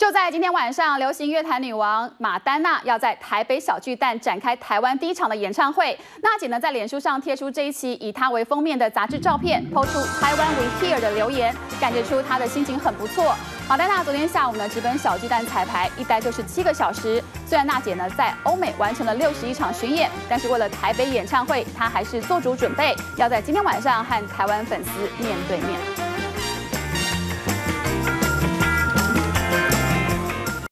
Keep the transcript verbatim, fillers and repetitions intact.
就在今天晚上，流行乐坛女王马丹娜要在台北小巨蛋展开台湾第一场的演唱会。娜姐呢在脸书上贴出这一期以她为封面的杂志照片，抛出台湾 We Here 的留言，感觉出她的心情很不错。马丹娜昨天下午呢直奔小巨蛋彩排，一待就是七个小时。虽然娜姐呢在欧美完成了六十一场巡演，但是为了台北演唱会，她还是做足准备，要在今天晚上和台湾粉丝面对面。